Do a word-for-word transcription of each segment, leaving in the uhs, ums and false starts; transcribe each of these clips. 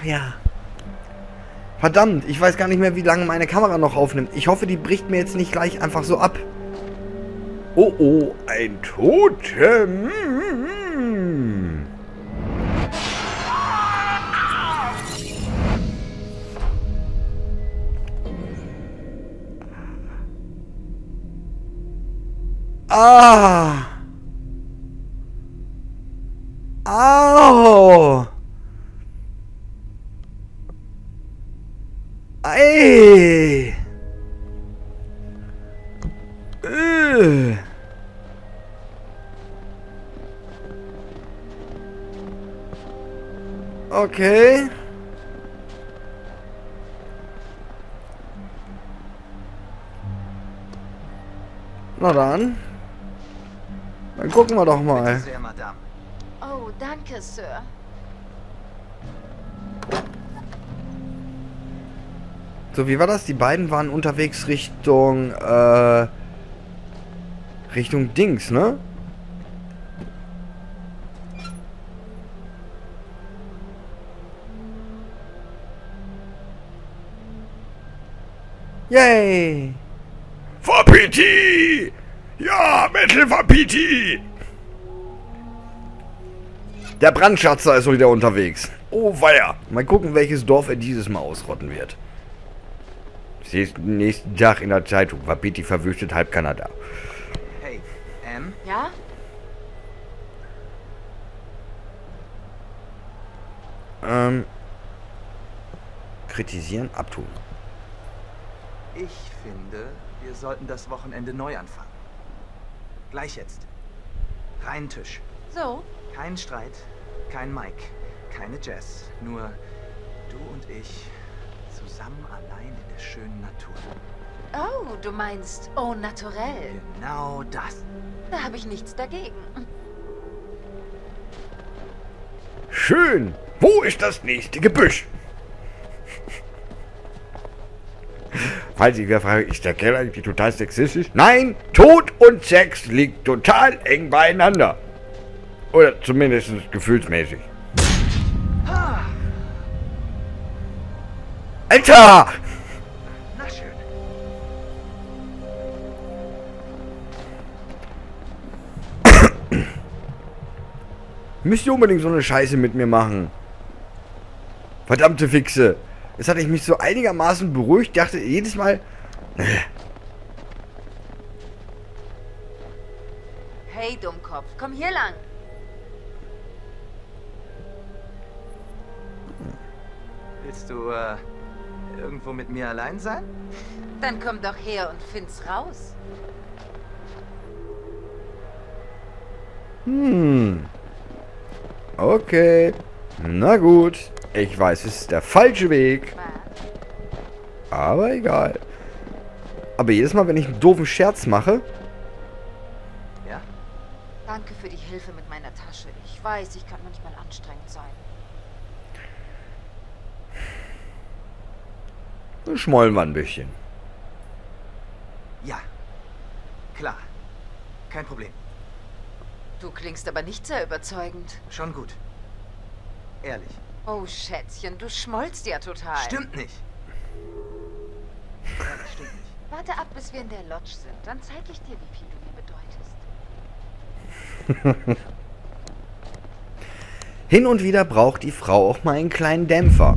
Ach ja. Verdammt, ich weiß gar nicht mehr, wie lange meine Kamera noch aufnimmt. Ich hoffe, die bricht mir jetzt nicht gleich einfach so ab. Oh, oh, ein Totem. Ah. Au. Ey. Äh. Okay. Na dann. Dann gucken wir doch mal. Bitte sehr, Madame. Oh, danke, Sir. So, wie war das? Die beiden waren unterwegs Richtung, äh, Richtung Dings, ne? Yay! Wapiti! Ja, Metal Wapiti! Der Brandschatzer ist wieder unterwegs. Oh weia! Mal gucken, welches Dorf er dieses Mal ausrotten wird. Ich sehe es nächsten Tag in der Zeitung. Wapiti verwüstet halb Kanada. Hey, Em? Ja? Ähm. Kritisieren, abtun. Ich finde, wir sollten das Wochenende neu anfangen. Gleich jetzt. Rein Tisch. So? Kein Streit, kein Mike, keine Jess. Nur du und ich zusammen allein in der schönen Natur. Oh, du meinst au naturel. Genau das. Da habe ich nichts dagegen. Schön! Wo ist das nächste Gebüsch? Falls ich wer frage, ist der Kerl eigentlich total sexistisch? Nein, Tod und Sex liegt total eng beieinander. Oder zumindest gefühlsmäßig. Alter! Na schön. Müsst ihr unbedingt so eine Scheiße mit mir machen. Verdammte Fixe. Jetzt hatte ich mich so einigermaßen beruhigt, dachte jedes Mal... Hey, Dummkopf, komm hier lang. Willst du, äh, irgendwo mit mir allein sein? Dann komm doch her und find's raus. Hm. Okay. Na gut. Ich weiß, es ist der falsche Weg. Aber egal. Aber jedes Mal, wenn ich einen doofen Scherz mache... Ja? Danke für die Hilfe mit meiner Tasche. Ich weiß, ich kann manchmal anstrengend sein. schmollen wir ein bisschen. Ja. Klar. Kein Problem. Du klingst aber nicht sehr überzeugend. Schon gut. Ehrlich. Oh, Schätzchen, du schmollst ja total. Stimmt nicht. Ja, das stimmt nicht. Warte ab, bis wir in der Lodge sind. Dann zeige ich dir, wie viel du mir bedeutest. Hin und wieder braucht die Frau auch mal einen kleinen Dämpfer.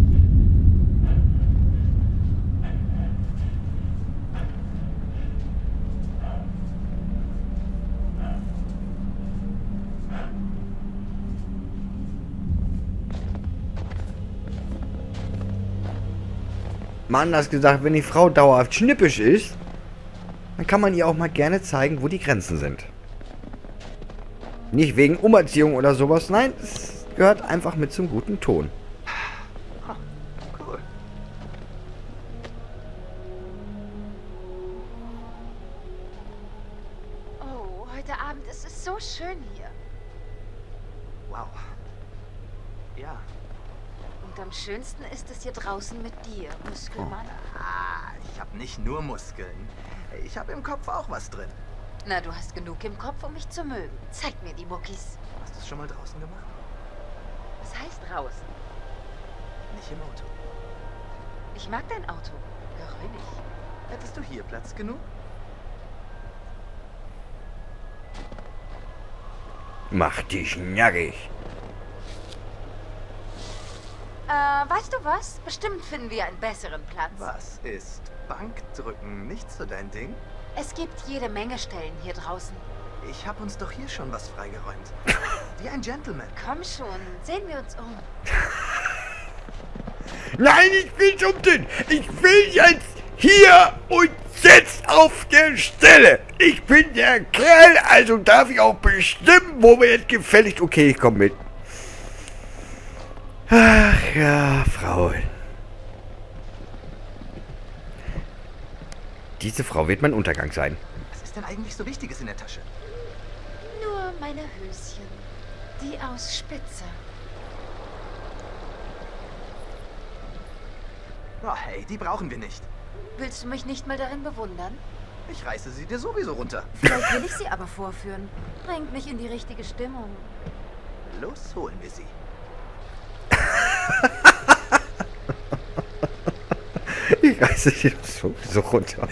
Mal anders gesagt, wenn die Frau dauerhaft schnippisch ist, dann kann man ihr auch mal gerne zeigen, wo die Grenzen sind. Nicht wegen Umerziehung oder sowas, nein, es gehört einfach mit zum guten Ton. Oh, cool. Oh, heute Abend ist es so schön hier. Wow. Ja. Und am schönsten ist es hier draußen mit dir, Muskelmann. Ah, ich habe nicht nur Muskeln. Ich habe im Kopf auch was drin. Na, du hast genug im Kopf, um mich zu mögen. Zeig mir die Muckis. Hast du es schon mal draußen gemacht? Was heißt draußen? nicht im Auto. Ich mag dein Auto. Geräumig. Hättest du hier Platz genug? Mach dich nackig. Äh, weißt du was? Bestimmt finden wir einen besseren Platz. Was ist Bankdrücken nicht so dein Ding? Es gibt jede Menge Stellen hier draußen. Ich hab uns doch hier schon was freigeräumt. Wie ein Gentleman. Komm schon, sehen wir uns um. Nein, ich will schon dünn. Ich will jetzt hier und jetzt auf der Stelle. Ich bin der Kerl, also darf ich auch bestimmen, wo mir jetzt gefälligst... Okay, ich komme mit. Ach ja, Frauen. Diese Frau wird mein Untergang sein. Was ist denn eigentlich so Wichtiges in der Tasche? Nur meine Höschen. Die aus Spitze. Oh, hey, die brauchen wir nicht. Willst du mich nicht mal darin bewundern? Ich reiße sie dir sowieso runter. Vielleicht will ich sie aber vorführen. Bringt mich in die richtige Stimmung. Los, holen wir sie. Ich reiße dir das sowieso runter.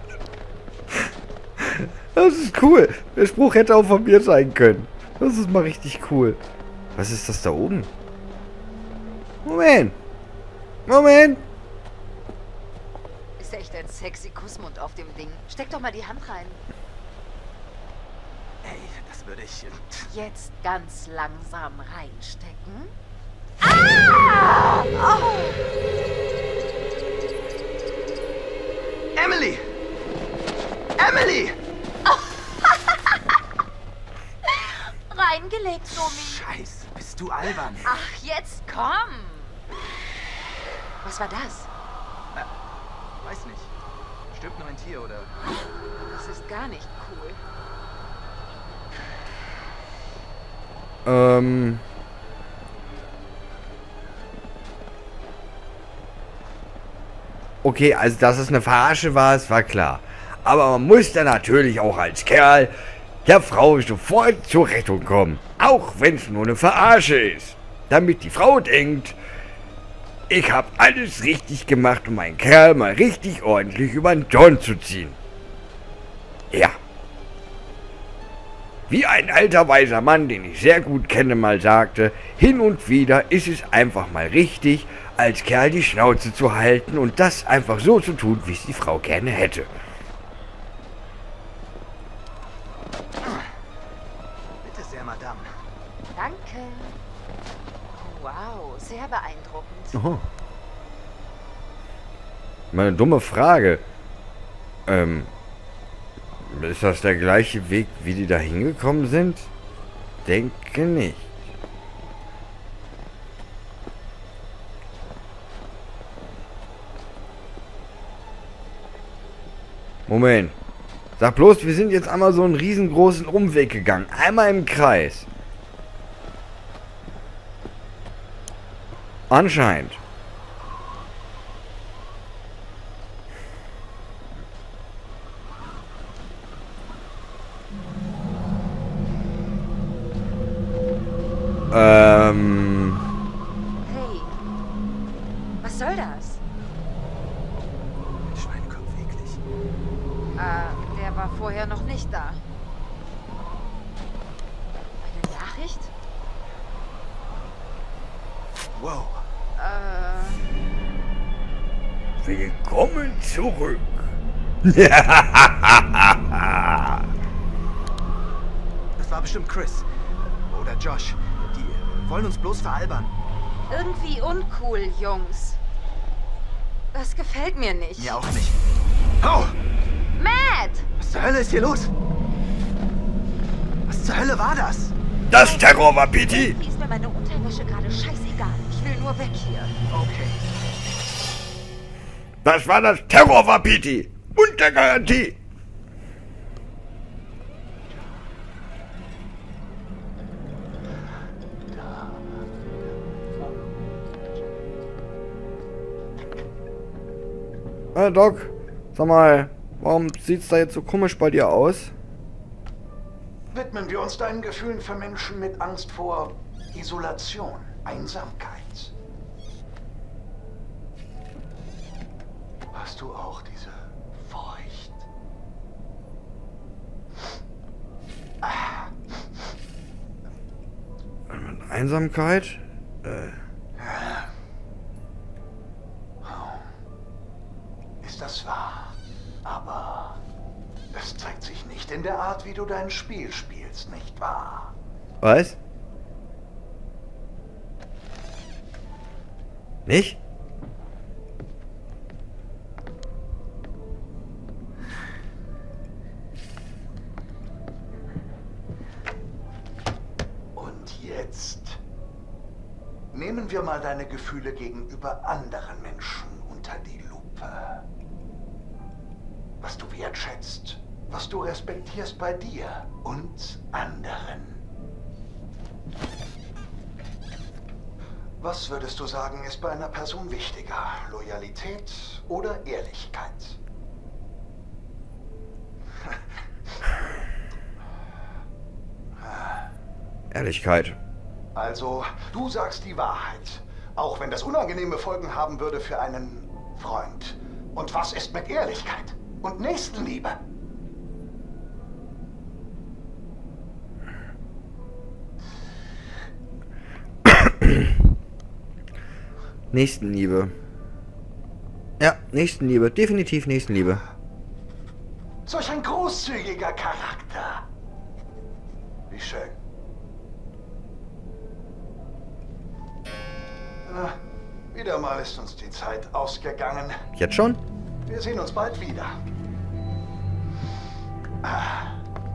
Das ist cool. Der Spruch hätte auch von mir sein können. Das ist mal richtig cool. Was ist das da oben? Moment. Moment. Ist echt ein sexy Kussmund auf dem Ding. Steck doch mal die Hand rein. Ey, das würde ich... Jetzt ganz langsam reinstecken. Ah! Oh! Emily! Emily! Reingelegt, Tommy. Scheiße, bist du albern? Ach, jetzt komm. Was war das? Äh, weiß nicht. Stirbt nur ein Tier, oder? Das ist gar nicht cool. Ähm... Okay, also dass es eine Verarsche war, es war klar. Aber man muss dann natürlich auch als Kerl der Frau sofort zur Rettung kommen. Auch wenn es nur eine Verarsche ist. Damit die Frau denkt, ich habe alles richtig gemacht, um meinen Kerl mal richtig ordentlich über den John zu ziehen. Ja. Wie ein alter weiser Mann, den ich sehr gut kenne, mal sagte, hin und wieder ist es einfach mal richtig, als Kerl die Schnauze zu halten und das einfach so zu tun, wie es die Frau gerne hätte. Bitte sehr, Madame. Danke. Oh, wow, sehr beeindruckend. Aha. Meine dumme Frage. Ähm, ist das der gleiche Weg, wie die da hingekommen sind? Denke nicht. Moment. Sag bloß, wir sind jetzt einmal so einen riesengroßen Umweg gegangen. Einmal im Kreis. Anscheinend. Ähm... Hey, was soll das? Schweinekopf, eklig. Äh, der war vorher noch nicht da. Eine Nachricht? Wow. Äh, Willkommen zurück. Das war bestimmt Chris. Oder Josh. Die wollen uns bloß veralbern. irgendwie uncool, Jungs. Das gefällt mir nicht. Mir auch nicht. Oh! Matt! Was zur Hölle ist hier los? Was zur Hölle war das? Das Terrorwapiti. Irgendwie ist mir meine Unterwäsche gerade scheißegal. Ich will nur weg hier. Okay. Das war das Terrorwapiti. Unter Garantie. Äh, Doc, sag mal, warum sieht's da jetzt so komisch bei dir aus? Widmen wir uns deinen Gefühlen für Menschen mit Angst vor Isolation, Einsamkeit. hast du auch diese Furcht? Ah. Einsamkeit? Äh. Ist das wahr? Aber es zeigt sich nicht in der Art, wie du dein Spiel spielst, nicht wahr? Was? Nicht? Und jetzt nehmen wir mal deine Gefühle gegenüber anderen Menschen unter die Lupe. Was du wertschätzt, was du respektierst bei dir und anderen. Was würdest du sagen, ist bei einer Person wichtiger? Loyalität oder Ehrlichkeit? Ehrlichkeit. Also, du sagst die Wahrheit, auch wenn das unangenehme Folgen haben würde für einen Freund. Und was ist mit Ehrlichkeit und Nächstenliebe? Nächstenliebe. Ja, Nächstenliebe. Definitiv Nächstenliebe. Solch ein großzügiger Charakter. Wie schön. Na, wieder mal ist uns die Zeit ausgegangen. Jetzt schon? Wir sehen uns bald wieder. Ah.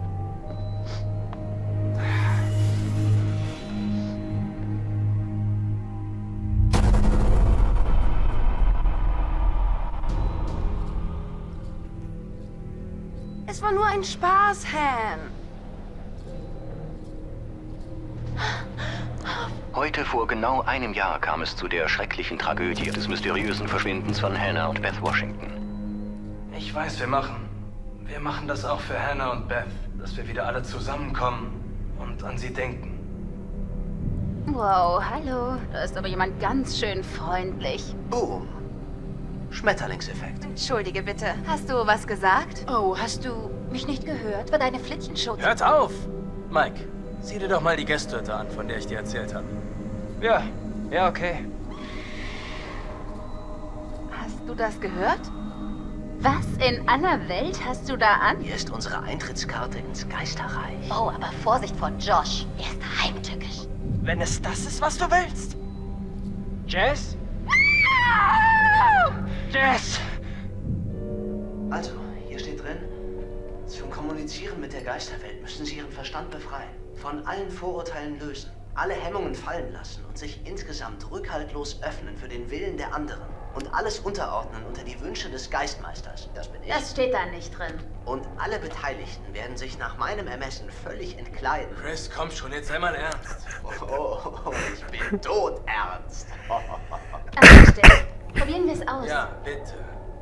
Es war nur ein Spaß, Han. Heute vor genau einem Jahr kam es zu der schrecklichen Tragödie des mysteriösen Verschwindens von Hannah und Beth Washington. Ich weiß, wir machen. Wir machen das auch für Hannah und Beth, dass wir wieder alle zusammenkommen und an sie denken. Wow, hallo. Da ist aber jemand ganz schön freundlich. Boom. Schmetterlingseffekt. Entschuldige bitte. Hast du was gesagt? Oh, hast du mich nicht gehört? War deine Flittchenshow? Hört auf! Mike, sieh dir doch mal die Gästhütte an, von der ich dir erzählt habe. Ja, ja, okay. Hast du das gehört? Was in aller Welt hast du da an? Hier ist unsere Eintrittskarte ins Geisterreich. Oh, aber Vorsicht vor Josh. Er ist heimtückisch. Wenn es das ist, was du willst. Jess? Jess! Also, hier steht drin, zum Kommunizieren mit der Geisterwelt müssen Sie Ihren Verstand befreien, von allen Vorurteilen lösen, alle Hemmungen fallen lassen und sich insgesamt rückhaltlos öffnen für den Willen der anderen und alles unterordnen unter die Wünsche des Geistmeisters. Das bin ich. Das steht da nicht drin. Und alle Beteiligten werden sich nach meinem Ermessen völlig entkleiden. Chris, komm schon, jetzt sei mal ernst. Oh, oh, ich bin todernst. Also, Stell, probieren wir es aus. Ja, bitte.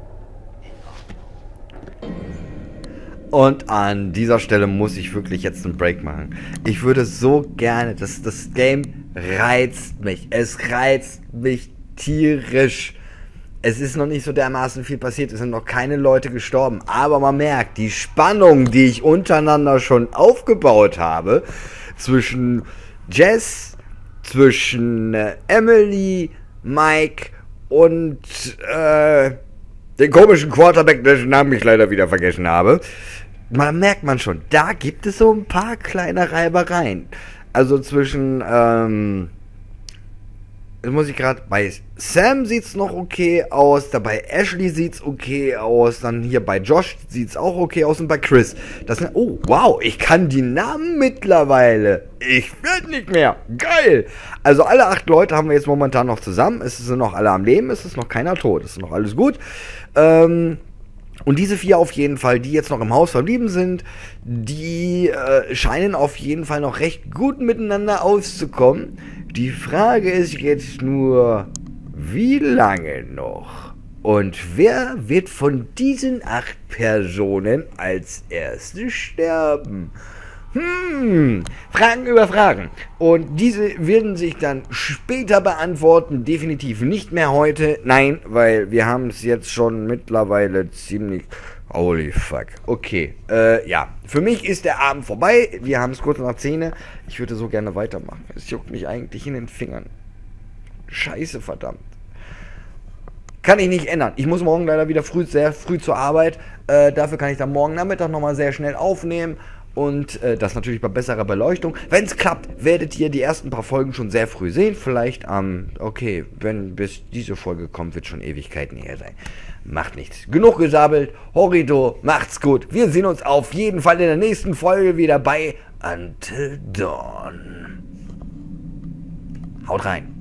Und an dieser Stelle muss ich wirklich jetzt einen Break machen. Ich würde so gerne, das, das Game reizt mich. Es reizt mich tierisch. Es ist noch nicht so dermaßen viel passiert, es sind noch keine Leute gestorben. Aber man merkt, die Spannung, die ich untereinander schon aufgebaut habe, zwischen Jess, zwischen äh, Emily, Mike und äh, den komischen Quarterback, dessen Namen ich leider wieder vergessen habe. Man merkt man schon, da gibt es so ein paar kleine Reibereien. Also zwischen, ähm, jetzt muss ich gerade, bei Sam sieht's noch okay aus, da bei Ashley sieht's okay aus, dann hier bei Josh sieht's auch okay aus und bei Chris. Das sind, oh, wow, ich kann die Namen mittlerweile. Ich werd nicht mehr. Geil. Also alle acht Leute haben wir jetzt momentan noch zusammen. Es sind noch alle am Leben, es ist noch keiner tot, es ist noch alles gut. Ähm, Und diese vier auf jeden Fall, die jetzt noch im Haus verblieben sind, die äh, scheinen auf jeden Fall noch recht gut miteinander auszukommen. Die Frage ist jetzt nur, wie lange noch? Und wer wird von diesen acht Personen als erstes sterben? Hm, Fragen über Fragen. Und diese werden sich dann später beantworten. Definitiv nicht mehr heute. Nein, weil wir haben es jetzt schon mittlerweile ziemlich... Holy fuck. Okay, äh, ja. Für mich ist der Abend vorbei. Wir haben es kurz nach zehn. Ich würde so gerne weitermachen. Es juckt mich eigentlich in den Fingern. Scheiße, verdammt. Kann ich nicht ändern. Ich muss morgen leider wieder früh, sehr früh zur Arbeit. Äh, dafür kann ich dann morgen Nachmittag nochmal sehr schnell aufnehmen. Und äh, das natürlich bei besserer Beleuchtung. Wenn es klappt, werdet ihr die ersten paar Folgen schon sehr früh sehen. Vielleicht am, ähm, okay, wenn bis diese Folge kommt, wird schon Ewigkeiten her sein. Macht nichts. Genug gesabelt. Horrido, macht's gut. Wir sehen uns auf jeden Fall in der nächsten Folge wieder bei Until Dawn. Haut rein.